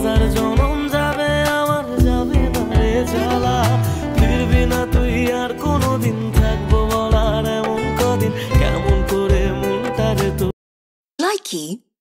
হাজার জনম যাবে আমার যাবে না রে জ্বালা, ফিরবি না তুই আর কোনোদিন, থাকবো বলার এমন কদিন, কেমন করে মনটারে তো Likey